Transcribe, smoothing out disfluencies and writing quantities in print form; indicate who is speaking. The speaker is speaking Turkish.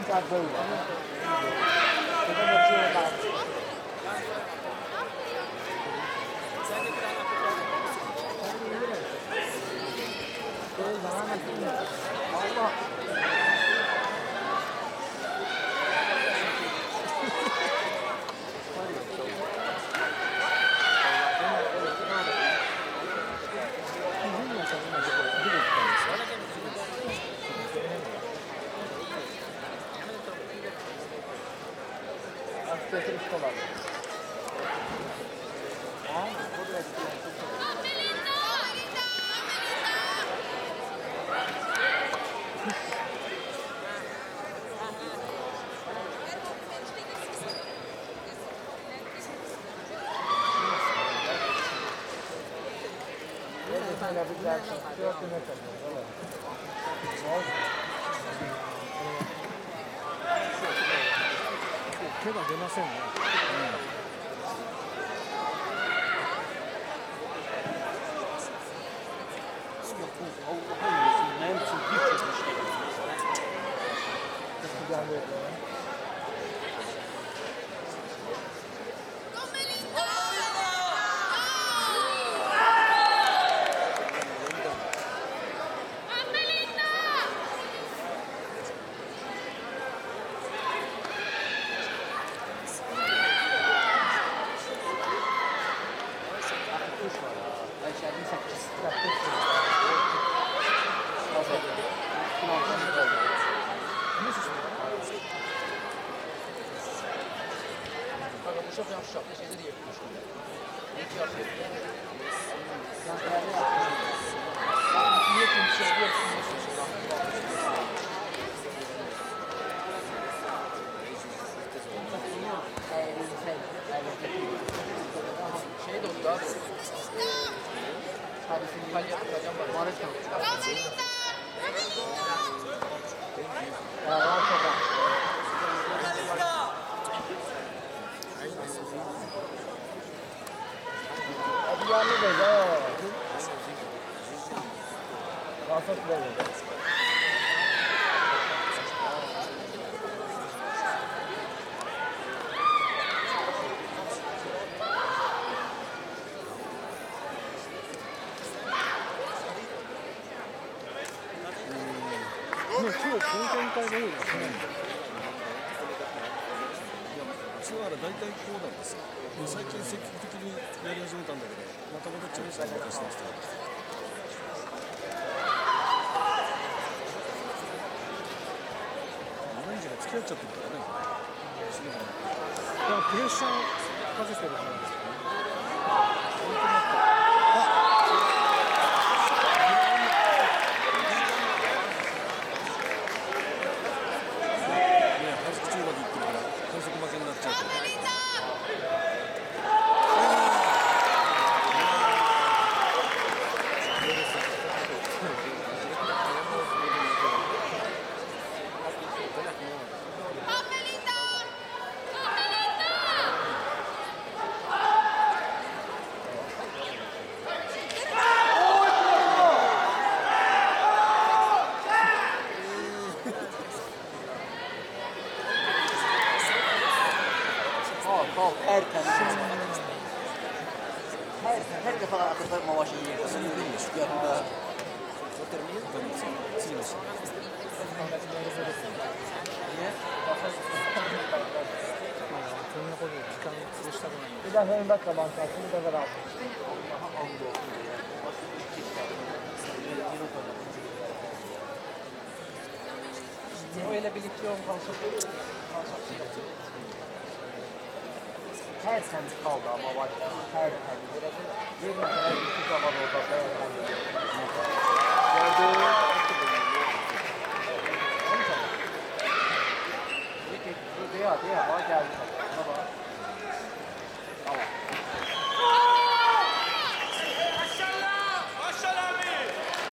Speaker 1: Got very well. So then we'll see about Allah.
Speaker 2: 手が出ませんね。大体こうなんですよ。最近積極的にやり始めたんだけど、また戻っちゃうんですよ、昔の人は。オレンジが付き合っちゃってるからね。でもプレッシャーかけてるからですかね。
Speaker 1: Her defa atıp mavaşı yiyorsun. Yanında. Niye? Bir daha ön bakla bankarsın, bir daha rahat. Allah'a hamd olsun diye. Öyle birlikte yol kalsın. Her temiz kaldı ama bak her temiz. Bir mesela iki zaman orada. Gördüm.